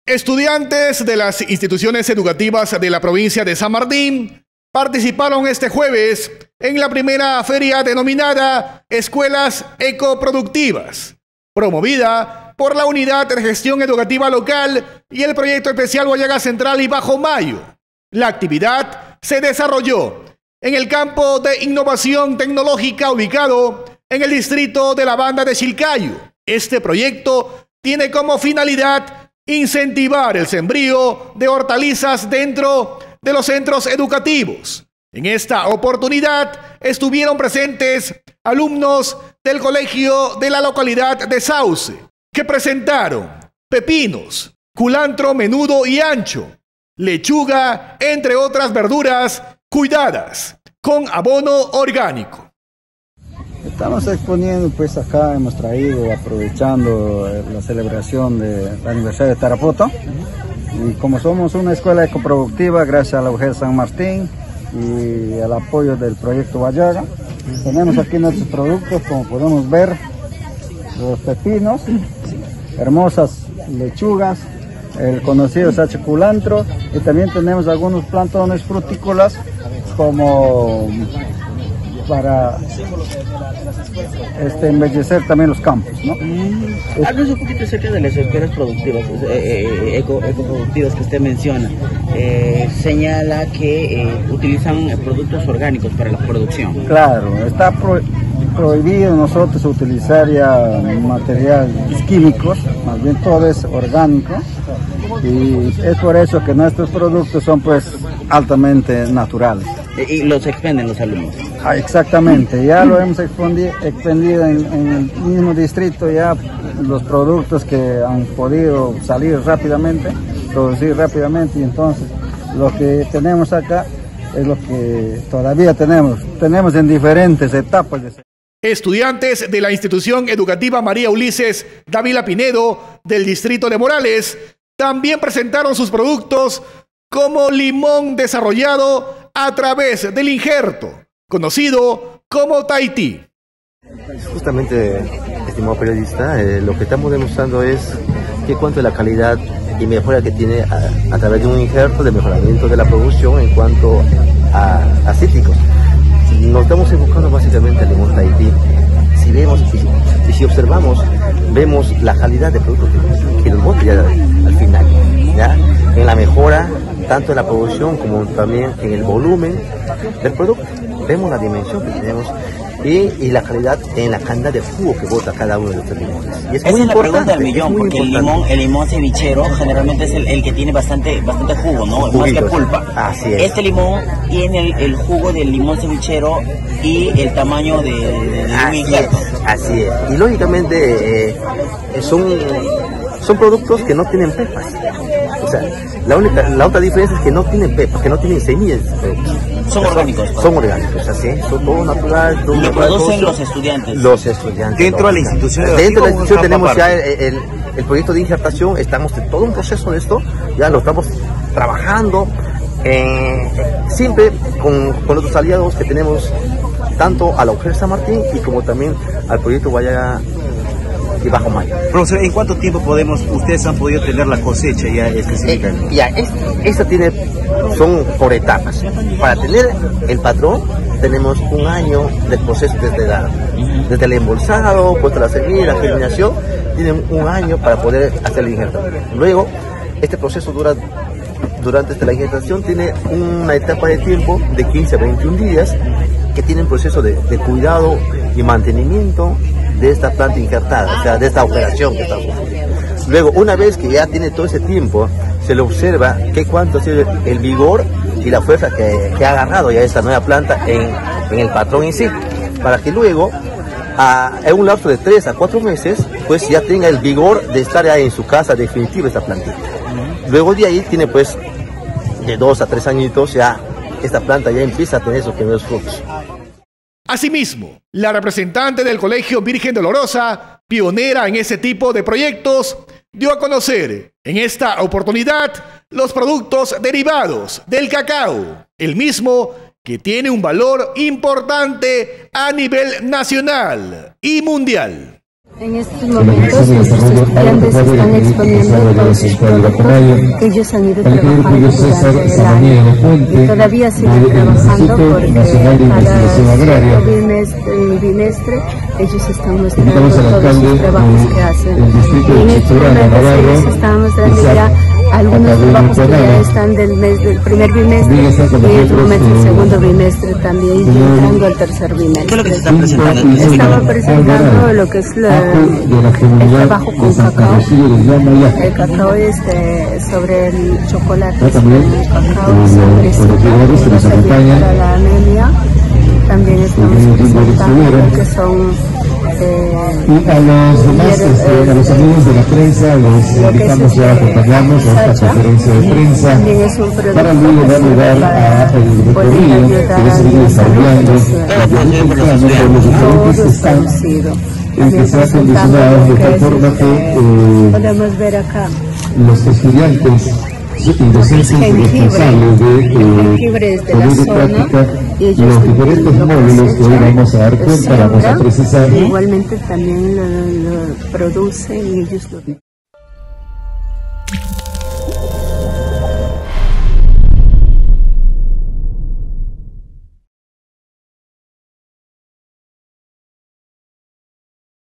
Estudiantes de las instituciones educativas de la provincia de San Martín participaron este jueves en la primera feria denominada Escuelas Ecoproductivas, promovida por la Unidad de Gestión Educativa Local y el Proyecto Especial Guayaga Central y Bajo Mayo. La actividad se desarrolló en el campo de innovación tecnológica ubicado en el distrito de la Banda de Chilcayo. Este proyecto tiene como finalidad incentivar el sembrío de hortalizas dentro de los centros educativos. En esta oportunidad estuvieron presentes alumnos del colegio de la localidad de Sauce, que presentaron pepinos, culantro menudo y ancho, lechuga, entre otras verduras cuidadas con abono orgánico. Estamos exponiendo, pues acá hemos traído, aprovechando la celebración del aniversario de Tarapoto. Y como somos una escuela ecoproductiva, gracias a la UGEL San Martín y al apoyo del proyecto Guayaga, tenemos aquí nuestros productos, como podemos ver, los pepinos, hermosas lechugas, el conocido sache culantro, y también tenemos algunos plantones frutícolas como para embellecer también los campos, ¿no? Háblanos un poquito acerca de las escuelas productivas, ecoproductivas que usted menciona. Señala que utilizan productos orgánicos para la producción. Claro, está prohibido nosotros utilizar ya materiales químicos, más bien todo es orgánico, y es por eso que nuestros productos son pues altamente naturales. Y los expenden los alumnos. Exactamente, ya lo hemos expendido en el mismo distrito, ya los productos que han podido salir rápidamente, producir rápidamente, y entonces lo que tenemos acá es lo que todavía tenemos en diferentes etapas. Estudiantes de la institución educativa María Ulises Dávila Pinedo del distrito de Morales también presentaron sus productos como limón desarrollado a través del injerto, conocido como Tahití. Justamente, estimado periodista, lo que estamos demostrando es que cuanto a la calidad y mejora que tiene a través de un injerto de mejoramiento de la producción en cuanto a cítricos. Nos estamos enfocando básicamente al limón Tahití. Si vemos y si observamos, vemos la calidad de productos que nos bota ya al final, ¿ya? En la mejora tanto en la producción como también en el volumen del producto. Vemos la dimensión que tenemos y la calidad en la cantidad de jugo que bota cada uno de estos limones. Y esa es la pregunta del millón, porque el limón cevichero generalmente es el que tiene bastante jugo, ¿no? Más que pulpa. Así es. Este limón tiene el jugo del limón cevichero y el tamaño de un injerto. Así es. Y lógicamente son productos que no tienen pepas. O sea, la otra diferencia es que no tienen pepas, que no tienen semillas. Son orgánicos. Son orgánicos, así es. Son todo natural. Lo producen los estudiantes. Los estudiantes. Dentro de la institución. Dentro de la institución tenemos ya el proyecto de injertación. Estamos en todo un proceso de esto. Ya lo estamos trabajando. Siempre con otros aliados que tenemos, tanto a la UGEL San Martín y como también al proyecto Guayaga y Bajo Mayo. Profesor, ¿en cuánto tiempo ustedes han podido tener la cosecha ya específicamente? Esta son por etapas. Para tener el patrón tenemos un año del proceso desde el embolsado, puesto la semilla, la germinación, tienen un año para poder hacer la injertación. Luego, este proceso durante la injertación tiene una etapa de tiempo de 15 a 21 días que tiene un proceso de cuidado y mantenimiento de esta planta injertada, o sea, de esta operación que estamos haciendo. Luego, una vez que ya tiene todo ese tiempo, se le observa cuánto ha sido el vigor y la fuerza que ha agarrado ya esta nueva planta en el patrón en sí, para que luego, en un lapso de 3 a 4 meses, pues ya tenga el vigor de estar ya en su casa definitiva esta plantita. Luego de ahí tiene pues de 2 a 3 añitos, ya esta planta ya empieza a tener sus primeros frutos. Asimismo, la representante del Colegio Virgen Dolorosa, pionera en ese tipo de proyectos, dio a conocer en esta oportunidad los productos derivados del cacao, el mismo que tiene un valor importante a nivel nacional y mundial. En estos momentos nuestros estudiantes están exponiendo todos sus productos que ellos han ido trabajando durante el año y todavía siguen trabajando porque cada bimestre ellos están mostrando todos sus trabajos que hacen. Y en estos momentos ellos están mostrando ya algunos trabajos que ya están del primer bimestre y en este momento el segundo bimestre también y entrando al tercer bimestre. ¿Qué es lo que se está presentando? Estamos presentando lo que es el trabajo con cacao. El cacao es sobre el chocolate, sobre el cacao, sangrecita para la anemia. También estamos presentando lo que son y a los demás, a los amigos de la prensa, les invitamos a acompañarnos a esta conferencia de prensa para luego dar lugar a el recorrido que ya se viene desarrollando por los diferentes stands que se ha acondicionado de tal forma que podemos ver acá los estudiantes y docentes responsables de la zona y ellos los diferentes módulos que hoy vamos a dar cuenta, vamos a precisar. Igualmente también lo producen y ellos lo